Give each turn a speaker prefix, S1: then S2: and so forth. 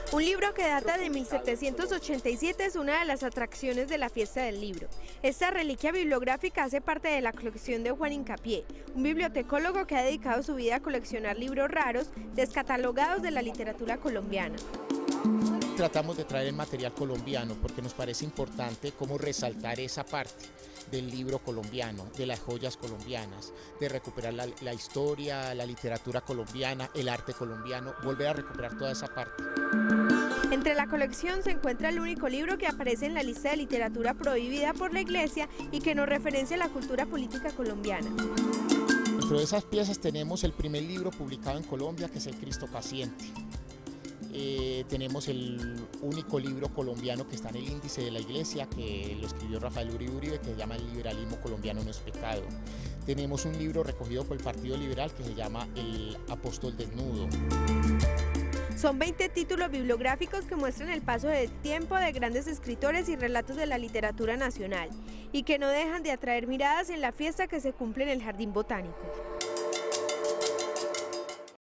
S1: Un libro que data de 1787 es una de las atracciones de la Fiesta del Libro. Esta reliquia bibliográfica hace parte de la colección de Juan Hincapié, un bibliotecólogo que ha dedicado su vida a coleccionar libros raros, descatalogados de la literatura colombiana.
S2: Tratamos de traer el material colombiano porque nos parece importante cómo resaltar esa parte del libro colombiano, de las joyas colombianas, de recuperar la historia, la literatura colombiana, el arte colombiano, volver a recuperar toda esa parte.
S1: Entre la colección se encuentra el único libro que aparece en la lista de literatura prohibida por la Iglesia y que nos referencia a la cultura política colombiana.
S2: Dentro de esas piezas tenemos el primer libro publicado en Colombia, que es El Cristo Paciente. Tenemos el único libro colombiano que está en el índice de la Iglesia, que lo escribió Rafael Uribe, que se llama El liberalismo colombiano no es pecado. Tenemos un libro recogido por el Partido Liberal que se llama El apóstol desnudo.
S1: Son 20 títulos bibliográficos que muestran el paso del tiempo de grandes escritores y relatos de la literatura nacional y que no dejan de atraer miradas en la fiesta que se cumple en el Jardín Botánico.